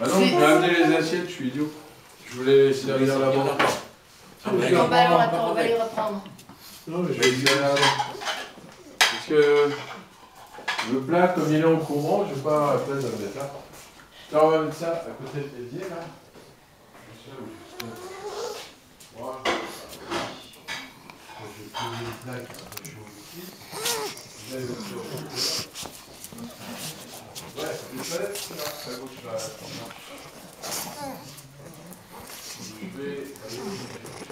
Ah non, je vais amener les assiettes, je suis idiot. Je voulais les servir là-bas. Non, bah alors attends, on va les reprendre. Non, mais je vais les servir là-bas. Parce que le plat, comme il est en courant, je vais pas avoir la place de le mettre là. Là, on va mettre ça à côté de l'évier, là. Voilà. Je vais poser une plaque un peu chaud ici. Ouais, c'est ça, c'est là, à gauche là. Je vais aller